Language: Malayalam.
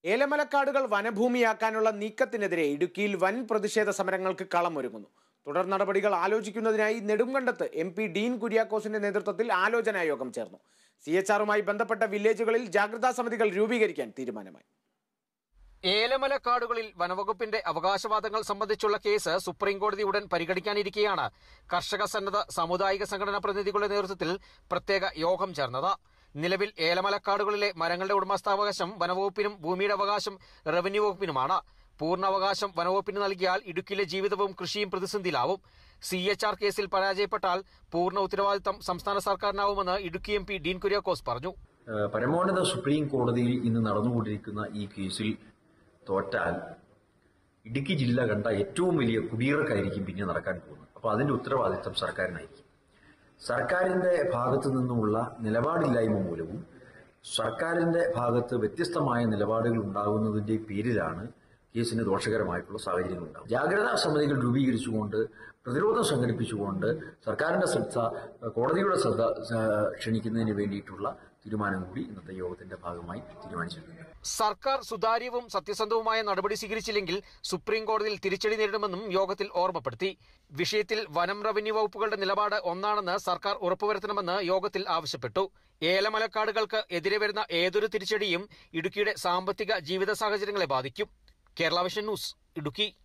ഏലമലക്കാടുകൾ വനഭൂമിയാക്കാനുള്ള നീക്കത്തിനെതിരെ ഇടുക്കിയിൽ വൻ പ്രതിഷേധ സമരങ്ങൾക്ക് കളമൊരുങ്ങുന്നു. തുടർ നടപടികൾ ആലോചിക്കുന്നതിനായി നെടുങ്കണ്ടത്ത് MP ഡീൻ കുര്യാക്കോസിന്റെ നേതൃത്വത്തിൽ ആലോചനാ യോഗം ചേർന്നു. CHRുമായി ബന്ധപ്പെട്ട വില്ലേജുകളിൽ ജാഗ്രതാ സമിതികൾ രൂപീകരിക്കാൻ തീരുമാനമായി. ഏലമലക്കാടുകളിൽ വനവകുപ്പിന്റെ അവകാശവാദങ്ങൾ സംബന്ധിച്ചുള്ള കേസ് സുപ്രീം കോടതി ഉടൻ പരിഗണിക്കാനിരിക്കെയാണ് കർഷക സന്നദ്ധ സാമുദായിക സംഘടനാ പ്രതിനിധികളുടെ നേതൃത്വത്തിൽ പ്രത്യേക യോഗം ചേർന്നത്. നിലവിൽ ഏലമലക്കാടുകളിലെ മരങ്ങളുടെ ഉടമസ്ഥാവകാശം വനവകുപ്പിനും ഭൂമിയുടെ അവകാശം റവന്യൂ വകുപ്പിനുമാണ്. പൂർണ്ണാവകാശം വനവകുപ്പിന് നൽകിയാൽ ഇടുക്കിയിലെ ജീവിതവും കൃഷിയും പ്രതിസന്ധിയിലാവും. CHR കേസിൽ പരാജയപ്പെട്ടാൽ പൂർണ്ണ ഉത്തരവാദിത്തം സംസ്ഥാന സർക്കാരിനാവുമെന്ന് ഇടുക്കി MP ഡീൻ കുര്യാക്കോസ് പറഞ്ഞു. പരമോന്നത സുപ്രീം കോടതിയിൽ ഇന്ന് നടന്നുകൊണ്ടിരിക്കുന്ന ഈ കേസിൽ തോറ്റാൽ ഇടുക്കി ജില്ല കണ്ട ഏറ്റവും വലിയ കുടിയിറക്കായിരിക്കും പിന്നെ നടക്കാൻ പോകുന്നത്. അപ്പോൾ അതിന്റെ ഉത്തരവാദിത്തം സർക്കാരിനായിരിക്കും. സർക്കാരിന്റെ ഭാഗത്തു നിന്നുമുള്ള നിലപാടില്ലായ്മ മൂലവും സർക്കാരിന്റെ ഭാഗത്ത് വ്യത്യസ്തമായ നിലപാടുകൾ ഉണ്ടാകുന്നതിന്റെ പേരിലാണ് കേസിന് ദോഷകരമായിട്ടുള്ള സാഹചര്യങ്ങൾ ഉണ്ടാകും. ജാഗ്രതാ സമിതികൾ രൂപീകരിച്ചുകൊണ്ട് പ്രതിരോധം സംഘടിപ്പിച്ചുകൊണ്ട് സർക്കാരിന്റെ ശ്രദ്ധ, കോടതിയുടെ ശ്രദ്ധ ക്ഷണിക്കുന്നതിന് വേണ്ടിയിട്ടുള്ള തീരുമാനം കൂടി ഇന്നത്തെ യോഗത്തിന്റെ ഭാഗമായി തീരുമാനിച്ചിട്ടുണ്ട്. സർക്കാർ സുതാര്യവും സത്യസന്ധവുമായ നടപടി സ്വീകരിച്ചില്ലെങ്കിൽ സുപ്രീം കോടതിയിൽ തിരിച്ചടി നേരിടുമെന്നും യോഗത്തിൽ ഓർമ്മപ്പെടുത്തി. വിഷയത്തിൽ വനം റവന്യൂ വകുപ്പുകളുടെ നിലപാട് ഒന്നാണെന്ന് സർക്കാർ ഉറപ്പുവരുത്തണമെന്ന് യോഗത്തിൽ ആവശ്യപ്പെട്ടു. ഏലമലക്കാടുകൾക്ക് എതിരെ വരുന്ന ഏതൊരു തിരിച്ചടിയും ഇടുക്കിയുടെ സാമ്പത്തിക ജീവിത സാഹചര്യങ്ങളെ ബാധിക്കും. Kerala Vision News, Idukki.